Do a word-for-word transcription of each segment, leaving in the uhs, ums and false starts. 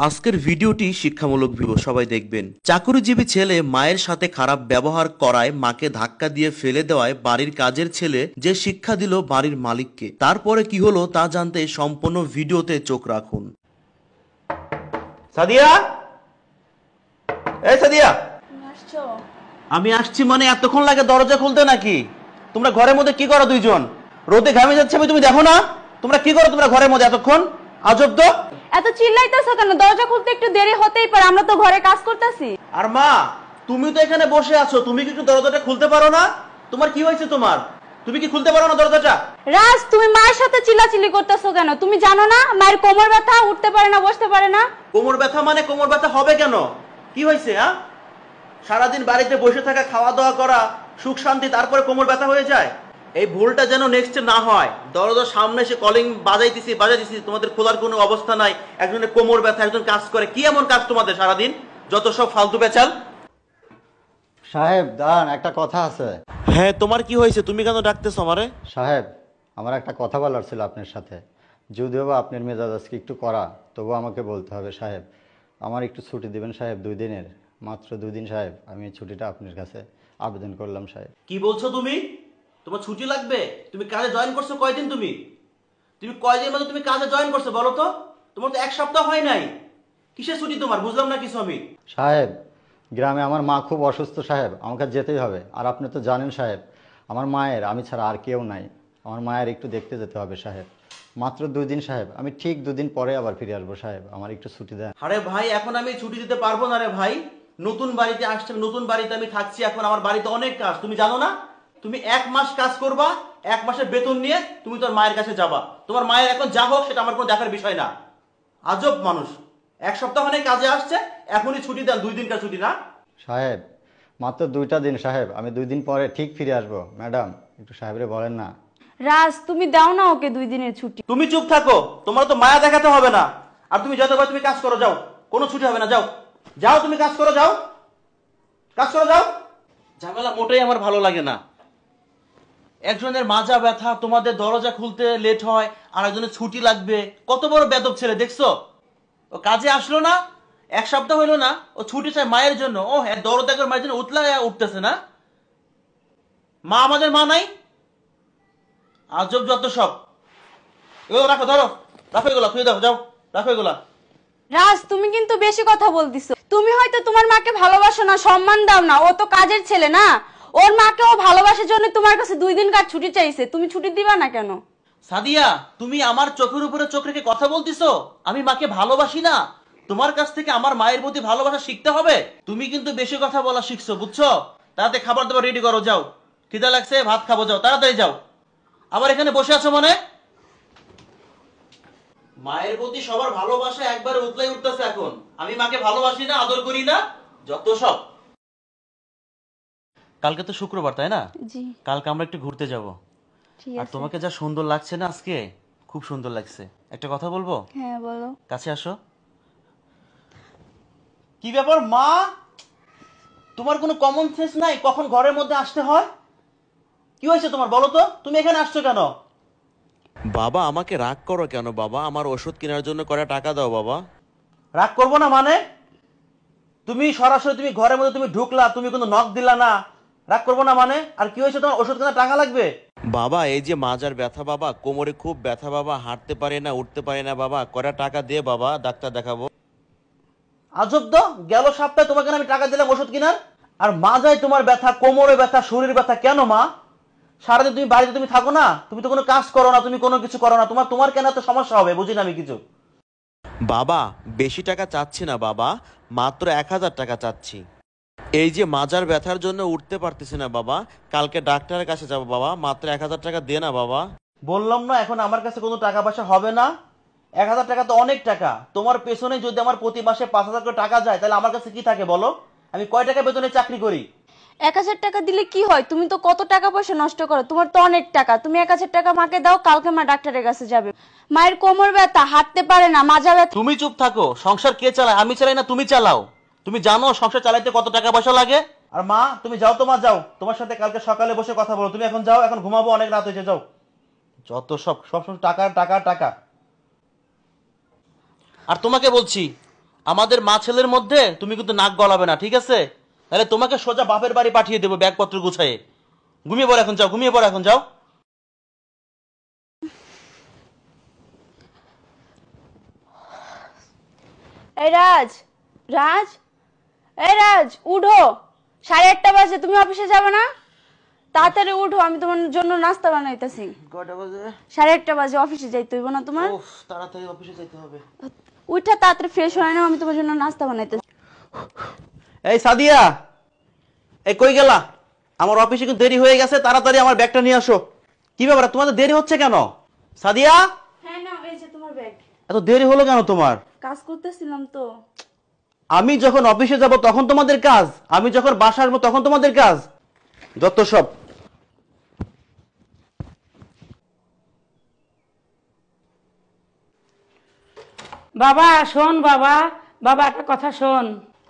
আজকের ভিডিওটি শিক্ষামূলক ভিডিও, সবাই দেখবেন। চাকরিজীবী ছেলে মায়ের সাথে খারাপ ব্যবহার করায় মাকে ধাক্কা দিয়ে ফেলে দেওয়ায় বাড়ির কাজের ছেলে যে শিক্ষা দিল বাড়ির মালিককে, তারপরে কি হলো তা জানতে সম্পূর্ণ ভিডিওতে চোখ রাখুন। সাদিয়া, এই সাদিয়া, আমি আসছি মানে এতক্ষণ লাগে দরজা খুলতে নাকি? তোমরা ঘরের মধ্যে কি করো দুইজন? রোদে ঘামে যাচ্ছে আমি, তুমি দেখো না? তোমরা কি করো তোমরা ঘরের মধ্যে এতক্ষণ? আজব তো। এত চিল্লাইতেছো কেন? দরজা খুলতে একটু দেরি হতেই পারে, আমরা তো ঘরে কাজ করতেছি। আর মা, তুমি তো এখানে বসে আছো, তুমি কি একটু দরজাটা খুলতে পারো না? তোমার কি হয়েছে তোমার? তুমি কি খুলতে পারো না দরজাটা? রাজ, তুমি মায়ের সাথে চিল্লাচিল্লি করতেছো কেন? তুমি জানো না মায়ের কোমর ব্যথা, উঠতে পারে না, বসতে পারে না। কোমর ব্যথা মানে কোমর ব্যথা হবে কেন? কি হয়েছে? হ্যাঁ, সারাদিন বাড়িতে বসে থাকা, খাওয়া দাওয়া করা, সুখ শান্তি, তারপরে কোমর ব্যথা হয়ে যায়? এই ভুলটা যেন নেক্সট না হয়। দরজার সামনে এসে কলিং বাজাইতেছি বাজাইতেছি, তোমাদের খোলার কোনো অবস্থা নাই। একজনের কোমর ব্যথা, একজন কাজ করে। কি এমন কাজ তোমাদের সারাদিন? যত সব ফালতু বেচাল। সাহেব দাঁড়ান, একটা কথা আছে। হ্যাঁ, তোমার কি হয়েছে? তুমি কেন ডাকতেছো আমারে? সাহেব, আমার একটা কথা বলার ছিল আপনার সাথে। যদিও বা আপনার মেজাজ আজকে একটু করা, তবুও আমাকে বলতে হবে সাহেব। আমার একটু ছুটি দিবেন সাহেব, দুই দিনের, মাত্র দুই দিন সাহেব। আমি এই ছুটিটা আপনার কাছে আবেদন করলাম সাহেব। কি বলছো তুমি? তোমার ছুটি লাগবে? তুমি কাজে জয়েন করছো কয়দিন? তুমি তুমি কয়দিন মধ্যে তুমি কাজে জয়েন করছো বলো তো? তোমার তো এক সপ্তাহ হয় নাই। কিসের ছুটি তোমার? বুঝলাম না কিছু আমি। সাহেব, গ্রামে আমার মা খুব অসুস্থ সাহেব, আমাকে যেতেই হবে। আর আপনি তো জানেন সাহেব, আমার মায়ের আমি ছাড়া আর কেউ নাই। আমার মায়ের একটু দেখতে যেতে হবে সাহেব। মাত্র দুই দিন সাহেব, আমি ঠিক দুদিন পরে আবার ফিরে আসবো সাহেব। আমার একটু ছুটি দেন। আরে ভাই, এখন আমি ছুটি দিতে পারবো না রে ভাই। নতুন বাড়িতে আসছে, নতুন বাড়িতে আমি থাকছি, এখন আমার বাড়িতে অনেক কাজ, তুমি জানো না? তুমি এক মাস কাজ করবা, এক মাসের বেতন নিয়ে তুমি তোর মায়ের কাছে যাবা। তোমার মায়ের এখন যা হোক সেটা আমার কোনো দেখার বিষয় না। আজব মানুষ। এক সপ্তাহ মানে কাজে আসছে, এখনই ছুটি দেন, দুই দিনকার ছুটি না? সাহেব, মাত্র দুইটা দিন সাহেব, আমি দুই দিন পরে ঠিক ফিরে আসবো। ম্যাডাম, একটু সাহেবরে বলেন না। রাজ, তুমি দাও না ওকে দুই দিনের ছুটি। তুমি চুপ থাকো, তোমার তো মায়া দেখাতে হবে না। আর তুমি যত পারো তুমি কাজ করো, যাও। কোনো ছুটি হবে না, যাও যাও, তুমি কাজ করো, যাও কাজ করো, যাও। ঝামেলা মোটেই আমার ভালো লাগে না। একজনের মাজা ব্যথা, তোমাদের দরজা খুলতে লেট হয়, আর একজনের ছুটি লাগবে। কত বড় বেদব ছেলে দেখছো? ও কাজে আসলো না, এক সপ্তাহ হইলো না, ও ছুটি চায় মায়ের জন্য। ও হ্যাঁ, দরজা করে মায়ের জন্য উতলা উঠতেছে না? মা আমাদের মা নাই? আজব যত সব। এগুলো রাখো, ধরো, রাখো এগুলো, খুঁজে দাও, যাও, রাখো এগুলা। রাজ, তুমি কিন্তু বেশি কথা বলতিছো। তুমি হয়তো তোমার মাকে ভালোবাসো না, সম্মান দাও না। ও তো কাজের ছেলে না? ওর মাকে ও ভালোবাসার জন্য তোমার কাছে দুই দিন কার ছুটি চাইছে, তুমি ছুটি দিবা না কেন? সাদিয়া, তুমি আমার চোখের উপরে চোখ রেখে কথা বলতিছো? আমি মাকে ভালোবাসি না? তোমার কাছ থেকে আমার মায়ের প্রতি ভালোবাসা শিখতে হবে। তুমি কিন্তু বেশি কথা বলা শিখছো, বুঝছো? তাড়াতাড়ি খাবার দাবার রেডি করো, যাও। খিদা লাগছে, ভাত খাবো, যাও তাড়াতাড়ি যাও। আবার এখানে বসে আছো মানে? মায়ের প্রতি সবার ভালোবাসা একবারে উতলাই উঠতেছে এখন। আমি মাকে ভালোবাসি না, আদর করি না, যত সব। কালকে তো শুক্রবার, তাই না? জি। কালকে আমরা একটু ঘুরতে যাব। ঠিক আর আছে। তোমাকে যা সুন্দর লাগছে না আজকে, খুব সুন্দর লাগছে। একটা কথা বলবো? হ্যাঁ, বলো। কাছে আসো। কি ব্যাপার মা, তোমার কোনো কমন সেন্স নাই কখন ঘরের মধ্যে আসতে হয়? কি হয়েছে তোমার বলো তো? তুমি এখানে আসছো কেন? বাবা, আমাকে রাগ করো কেন বাবা? আমার ওষুধ কেনার জন্য কয়টা টাকা দাও বাবা। রাগ করবো না মানে? তুমি সরাসরি তুমি ঘরের মধ্যে তুমি ঢুকলা, তুমি কোনো নক দিলা না, রাগ করবো না মানে? আর কি হয়েছে তোমার? ওষুধ কেনার টাকা লাগবে? বাবা, এই যে মাজার ব্যথা বাবা, কোমরে খুব ব্যথা বাবা, হাঁটতে পারে না, উঠতে পারে না বাবা, কয়টা টাকা দে বাবা, ডাক্তার দেখাবো। আজব তো, গেল সপ্তাহে তোমাকে আমি টাকা দিলাম ওষুধ কেনার, আর মাজায় তোমার ব্যথা, কোমরে ব্যথা, শরীর ব্যথা কেন মা? সারাদিন তুমি বাড়িতে তুমি থাকো না, তুমি তো কোনো কাজ করো না, তুমি কোনো কিছু করো না, তোমার তোমার কেন এত সমস্যা হবে? বুঝি না আমি কিছু। বাবা, বেশি টাকা চাচ্ছি না বাবা, মাত্র এক হাজার টাকা চাচ্ছি। এই যে মাজার ব্যথার জন্য উঠতে পারতেছি না বাবা, কালকে ডাক্তারের কাছে যাবো বাবা, মাত্র এক হাজার টাকা দে না বাবা। বললাম না এখন আমার কাছে কোনো টাকা পয়সা হবে না। এক হাজার টাকা তো অনেক টাকা। তোমার পেছনে যদি আমার প্রতি মাসে পাঁচ হাজার করে টাকা যায়, তাহলে আমার কাছে কি থাকে বলো? আমি কয় টাকা বেতনে চাকরি করি? এক হাজার টাকা দিলে কি হয়? তুমি তো কত টাকা পয়সা নষ্ট করো, তোমার তো অনেক টাকা। তুমি এক হাজার টাকা মাকে দাও, কালকে মা ডাক্তারের কাছে যাবে। মায়ের কোমর ব্যথা, হাঁটতে পারে না, মাজা ব্যথা। তুমি চুপ থাকো। সংসার কে চালায়? আমি চালাই না তুমি চালাও? তুমি জানো সংসার চালাইতে কত টাকা পয়সা লাগে? আর মা, তুমি যাও তো মা, যাও, তোমার সাথে কালকে সকালে বসে কথা বলো। তুমি এখন যাও, এখন ঘুমাবো, অনেক রাত হয়েছে, যাও। যত সব সব সময় টাকা টাকা টাকা। আর তোমাকে বলছি, আমাদের মা ছেলের মধ্যে তুমি কিন্তু নাক গলাবে না, ঠিক আছে? তাহলে তোমাকে সোজা বাপের বাড়ি পাঠিয়ে দেবো ব্যাগপত্র গুছাইয়ে। ঘুমিয়ে পড়ো এখন, যাও ঘুমিয়ে পড়ো এখন, যাও। এই রাজ, রাজ, এই রাজ উঠো, সাড়ে আটটা বাজে, তুমি অফিসে যাবে না? তাড়াতাড়ি উঠো, আমি তোমার জন্য নাস্তা বানাইতেছি। কয়টা বাজে? সাড়ে আটটা বাজে, অফিসে যাইতে হইব না তোমার? উফ, তাড়াতাড়ি অফিসে যেতে হবে। উঠা তাড়াতাড়ি ফ্রেশ হয়ে নাও, আমি তোমার জন্য নাস্তা বানাইতেছি। এই সাদিয়া, এই কই গেলা? আমার অফিসে কিন্তু দেরি হয়ে গেছে, তাড়াতাড়ি আমার ব্যাগটা নিয়ে আসো। কি ব্যাপার, তোমাদের দেরি হচ্ছে কেন? সাদিয়া, হ্যাঁ না, এই যে তোমার ব্যাগ। এত দেরি হলো কেন তোমার? কাজ করতেছিলাম তো। আমি যখন অফিসে যাব তখন তোমাদের কাজ, আমি যখন বাসা আসবো তখন তোমাদের কাজ, যত সব। বাবা শোন, বাবা বাবা একটা কথা শোন।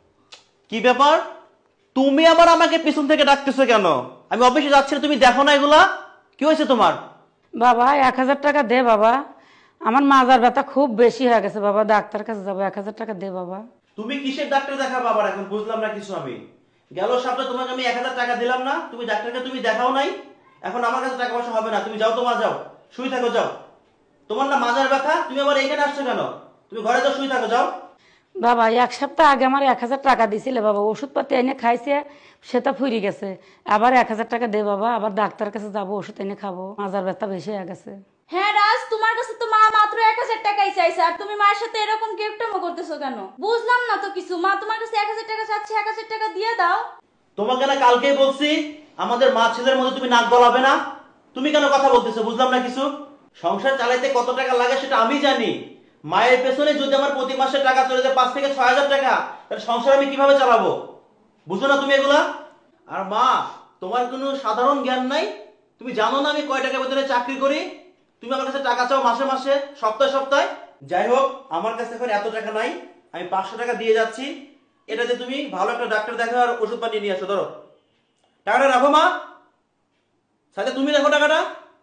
কি ব্যাপার, তুমি আবার আমাকে পিছন থেকে ডাকতেছো কেন? আমি অফিসে যাচ্ছি না, তুমি দেখো না এগুলা? কি হয়েছে তোমার? বাবা এক হাজার টাকা দে বাবা, আমার মাজার ব্যথা খুব বেশি হয়ে গেছে বাবা, ডাক্তার কাছে যাবো, এক হাজার টাকা দে বাবা। তুমি কিসের ডাক্তার দেখাবো আবার এখন? বুঝলাম না কিছু আমি। গেল সপ্তাহে তোমাকে আমি এক হাজার টাকা দিলাম না, তুমি ডাক্তারকে তুমি দেখাও নাই। এখন আমার কাছে টাকা পয়সা হবে না, তুমি যাও, তোমার যাও, শুই থাকো, যাও। তোমার না মাজার ব্যথা, তুমি আবার এখানে আসছো কেন? তুমি ঘরে যাও, শুই থাকো, যাও। বাবা এক সপ্তাহ আগে আমার এক হাজার টাকা দিছিলে বাবা, ওষুধপাতি এনে খাইছে, সেটা ফুরি গেছে। আবার এক হাজার টাকা দে বাবা, আবার ডাক্তার কাছে যাবো, ওষুধ এনে খাবো, মাজার ব্যথা বেশি হয়ে গেছে। হ্যাঁ রাজ, তোমার কাছে তো মা মাত্র এক হাজার টাকাই চাইছে, আর তুমি মায়ের সাথে এরকম কেপটামো করতেছো কেন? বুঝলাম না তো কিছু। মা তোমার কাছে এক হাজার টাকা চাচ্ছে, এক হাজার টাকা দিয়ে দাও। তোমাকে না কালকেই বলছি আমাদের মা ছেলের মধ্যে তুমি নাক গলাবে না। তুমি কেন কথা বলতেছো? বুঝলাম না কিছু। সংসার চালাইতে কত টাকা লাগে সেটা আমি জানি। মায়ের পেছনে যদি আমার প্রতি মাসে টাকা চলে যায় পাঁচ থেকে ছয় হাজার টাকা, তাহলে সংসার আমি কিভাবে চালাবো? বুঝো না তুমি এগুলা? আর মা, তোমার কোনো সাধারণ জ্ঞান নাই? তুমি জানো না আমি কয় টাকা বেতনে চাকরি করি? তুমি আমার কাছে টাকা চাও মাসে মাসে, সপ্তাহে সপ্তাহে। যাই হোক, আমার কাছে এখন এত টাকা নাই, আমি পাঁচশো টাকা দিয়ে যাচ্ছি। এটাতে তুমি ভালো একটা ডাক্তার দেখো আর ওষুধ পানি নিয়ে আসো। ধরো টাকাটা, রাখো মা। সাদিয়া তুমি রাখো টাকাটা।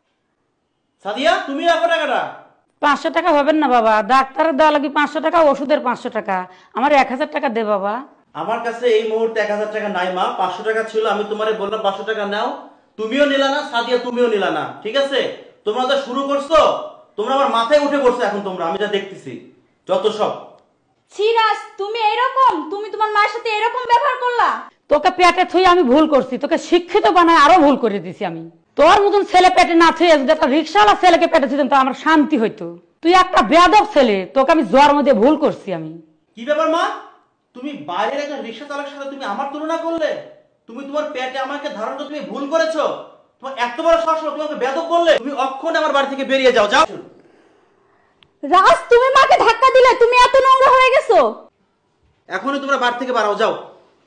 সাদিয়া তুমি রাখো টাকাটা। পাঁচশো টাকা হবেন না বাবা, ডাক্তারের দেওয়া লাগবে পাঁচশো টাকা, ওষুধের পাঁচশো টাকা, আমার এক হাজার টাকা দে বাবা। আমার কাছে এই মুহূর্তে এক হাজার টাকা নাই মা, পাঁচশো টাকা ছিল, আমি তোমারে বললাম পাঁচশো টাকা নাও। তুমিও নিলা না, সাদিয়া তুমিও নিলা না, ঠিক আছে? তোমরা তো শুরু করছো, তোমরা আমার মাথায় উঠে পড়ছো এখন তোমরা, আমি যা দেখতেছি যত সব। ছি রাজ, তুমি এরকম, তুমি তোমার মায়ের সাথে এরকম ব্যবহার করলা? তোকে পেটে থুই আমি ভুল করছি, তোকে শিক্ষিত বানায় আরো ভুল করে দিছি আমি। তোর মতন ছেলে পেটে না থুয়ে যদি একটা রিক্সাওয়ালা ছেলেকে পেটে থুইতাম তো আমার শান্তি হইতো। তুই একটা বেয়াদব ছেলে, তোকে আমি জোয়ার মধ্যে ভুল করছি আমি। কি ব্যাপার মা, তুমি বাইরের একটা রিক্সা চালকের সাথে তুমি আমার তুলনা করলে? তুমি তোমার পেটে আমাকে ধারণ করে তুমি ভুল করেছো। তোমার এত বড় সাহস হলো তোমাকে বেয়াদব বললে? তুমি অক্ষণে আমার বাড়ি থেকে বেরিয়ে যাও, যাও। রাজ, তুমি মাকে ধাক্কা দিলে, তুমি এত নোংরা হয়ে গেছো। এখনই তোমরা বাড়ি থেকে বাড়াও, যাও।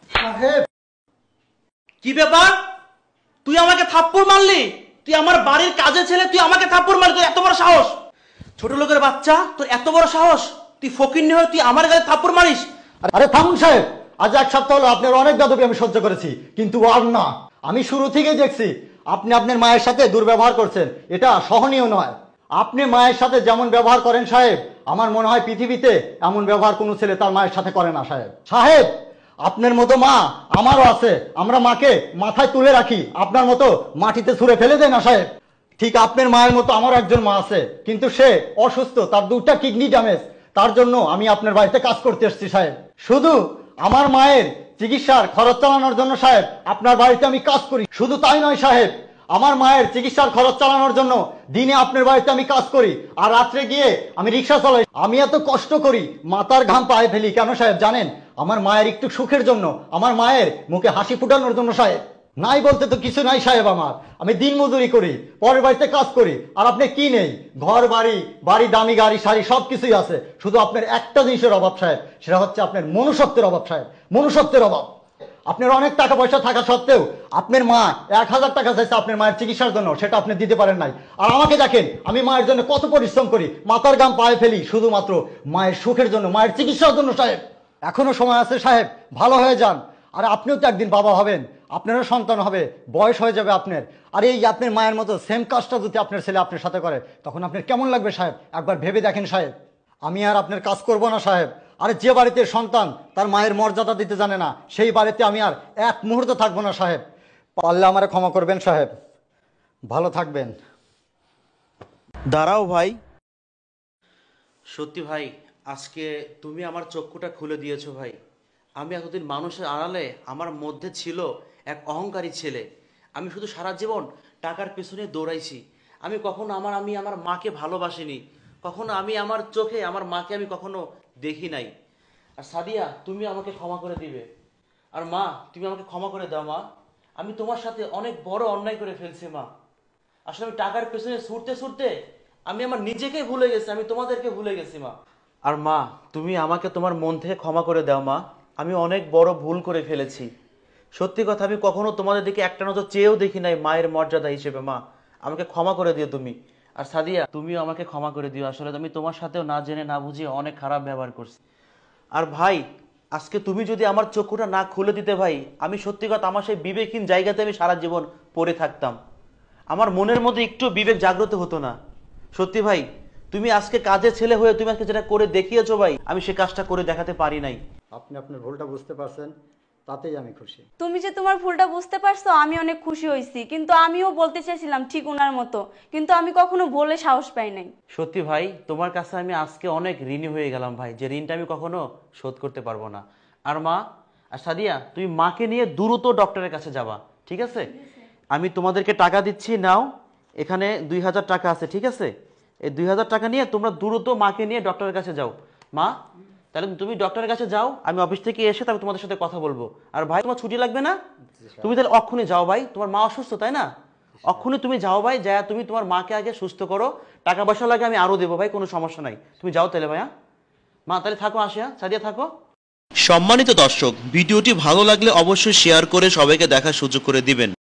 কি ব্যাপার, তুই আমাকে থাপ্পড় মারলি? তুই আমার বাড়ির কাজের ছেলে, তুই আমাকে থাপ্পড় মারলি? তোর এত বড় সাহস? ছোট লোকের বাচ্চা, তোর এত বড় সাহস? তুই ফকিন্নি হয়ে তুই আমার গায়ে থাপ্পড় মারিস? আরে থামুন সাহেব, আজ এক সপ্তাহ হলো আপনার অনেক বেদবি আমি সহ্য করেছি, কিন্তু আর না। আমি শুরু থেকেই দেখছি আপনি আপনার মায়ের সাথে দুর্ব্যবহার করছেন, এটা সহনীয় নয়। আপনি মায়ের সাথে যেমন ব্যবহার করেন সাহেব, আমার মনে হয় পৃথিবীতে এমন ব্যবহার কোনো ছেলে তার মায়ের সাথে করে না সাহেব। সাহেব, আপনার মতো মা আমারও আছে, আমরা মাকে মাথায় তুলে রাখি, আপনার মতো মাটিতে ছুঁড়ে ফেলে দেয় না সাহেব। ঠিক আপনার মায়ের মতো আমার একজন মা আছে, কিন্তু সে অসুস্থ, তার দুটা কিডনি ড্যামেজ, তার জন্য আমি আপনার বাড়িতে কাজ করতে এসেছি সাহেব। শুধু আমার মায়ের চিকিৎসার খরচ চালানোর জন্য সাহেব আপনার বাড়িতে আমি কাজ করি। শুধু তাই নয় সাহেব, আমার মায়ের চিকিৎসার খরচ চালানোর জন্য দিনে আপনার বাড়িতে আমি কাজ করি, আর রাত্রে গিয়ে আমি রিক্সা চালাই। আমি এত কষ্ট করি, মাথার ঘাম পায়ে ফেলি, কেন সাহেব জানেন? আমার মায়ের একটু সুখের জন্য, আমার মায়ের মুখে হাসি ফুটানোর জন্য সাহেব। নাই বলতে তো কিছু নাই সাহেব, আমার আমি দিন মজুরি করি, পরের বাড়িতে কাজ করি, আর আপনি কি নেই? ঘর বাড়ি, বাড়ি দামি গাড়ি শাড়ি সব কিছুই আছে, শুধু আপনার একটা জিনিসের অভাব সাহেব, সেটা হচ্ছে আপনার মনুষ্যত্বের অভাব সাহেব, মনুষ্যত্বের অভাব। আপনার অনেক টাকা পয়সা থাকা সত্ত্বেও আপনার মা এক হাজার টাকা চাইছে আপনার মায়ের চিকিৎসার জন্য, সেটা আপনি দিতে পারেন নাই। আর আমাকে দেখেন, আমি মায়ের জন্য কত পরিশ্রম করি, মাথার ঘাম পায়ে ফেলি, শুধুমাত্র মায়ের সুখের জন্য, মায়ের চিকিৎসার জন্য সাহেব। এখনো সময় আছে সাহেব, ভালো হয়ে যান। আর আপনিও তো একদিন বাবা হবেন, আপনারও সন্তান হবে, বয়স হয়ে যাবে আপনার। আর এই আপনার মায়ের মতো সেম কাজটা যদি আপনার ছেলে আপনার সাথে করে, তখন আপনার কেমন লাগবে সাহেব? একবার ভেবে দেখেন সাহেব। আমি আর আপনার কাজ করব না সাহেব, আরে যে বাড়িতে সন্তান তার মায়ের মর্যাদা দিতে জানে না, সেই বাড়িতে আমি আর এক মুহূর্ত থাকবো না সাহেব। পারলে আমারে ক্ষমা করবেন সাহেব। ভালো থাকবেন। দাঁড়াও ভাই। সত্যি ভাই, আজকে তুমি আমার চক্ষুটা খুলে দিয়েছো ভাই। আমি এতদিন মানুষের আড়ালে আমার মধ্যে ছিল এক অহংকারী ছেলে। আমি শুধু সারা জীবন টাকার পেছনে দৌড়াইছি। আমি কখনো আমার আমি আমার মাকে ভালোবাসিনি, কখনো আমি আমার চোখে আমার মাকে আমি কখনো দেখি নাই। আর সাদিয়া, তুমি আমাকে ক্ষমা করে দিবে। আর মা, তুমি আমাকে ক্ষমা করে দাও মা। আমি তোমার সাথে অনেক বড় অন্যায় করে ফেলছি মা। আসলে আমি টাকার পেছনে ছুটতে ছুটতে আমি আমার নিজেকে ভুলে গেছি, আমি তোমাদেরকে ভুলে গেছি মা। আর মা, তুমি আমাকে তোমার মন থেকে ক্ষমা করে দাও মা। আমি অনেক বড় ভুল করে ফেলেছি। সত্যি কথা, আমি কখনো তোমাদের দিকে একটা নজর চেয়েও দেখি নাই মায়ের মর্যাদা হিসেবে। মা, আমাকে ক্ষমা করে দিও তুমি। আর সাদিয়া, তুমিও আমাকে ক্ষমা করে দিও। আসলে আমি তোমার সাথেও না জেনে না বুঝিয়ে অনেক খারাপ ব্যবহার করছি। আর ভাই, আজকে তুমি যদি আমার চক্ষুটা না খুলে দিতে ভাই, আমি সত্যি কথা আমার সেই বিবেকহীন জায়গাতে আমি সারা জীবন পড়ে থাকতাম। আমার মনের মধ্যে একটু বিবেক জাগ্রত হতো না। সত্যি ভাই, তুমি আজকে কাজের ছেলে হয়ে তুমি আজকে যেটা করে দেখিয়েছো ভাই, আমি সে কাজটা করে দেখাতে পারি নাই। আপনি আপনার ভুলটা বুঝতে পারছেন, তাতেই আমি খুশি। তুমি যে তোমার ভুলটা বুঝতে পারছো, আমি অনেক খুশি হয়েছি। কিন্তু আমিও বলতে চাইছিলাম ঠিক ওনার মতো, কিন্তু আমি কখনো বলে সাহস পাই নাই। সত্যি ভাই, তোমার কাছে আমি আজকে অনেক ঋণী হয়ে গেলাম ভাই, যে ঋণটা আমি কখনো শোধ করতে পারবো না। আর মা, আর সাদিয়া, তুমি মাকে নিয়ে দ্রুত ডক্টরের কাছে যাবা, ঠিক আছে? আমি তোমাদেরকে টাকা দিচ্ছি, নাও। এখানে দুই হাজার টাকা আছে, ঠিক আছে? এই দুই হাজার টাকা নিয়ে তোমরা দ্রুত মাকে নিয়ে ডক্টরের কাছে যাও। মা, তাহলে তুমি ডক্টরের কাছে যাও, আমি অফিস থেকে এসে তারপর তোমাদের সাথে কথা বলবো। আর ভাই, তোমার ছুটি লাগবে না? তুমি তাহলে অক্ষুনি যাও ভাই, তোমার মা অসুস্থ তাই না? অক্ষুনি তুমি যাও ভাই, যা তুমি তোমার মাকে আগে সুস্থ করো। টাকা পয়সা লাগে আমি আরো দেবো ভাই, কোনো সমস্যা নাই। তুমি যাও তাহলে ভাইয়া। মা, তাহলে থাকো, আসিয়া সাদিয়া থাকো। সম্মানিত দর্শক, ভিডিওটি ভালো লাগলে অবশ্যই শেয়ার করে সবাইকে দেখার সুযোগ করে দিবেন।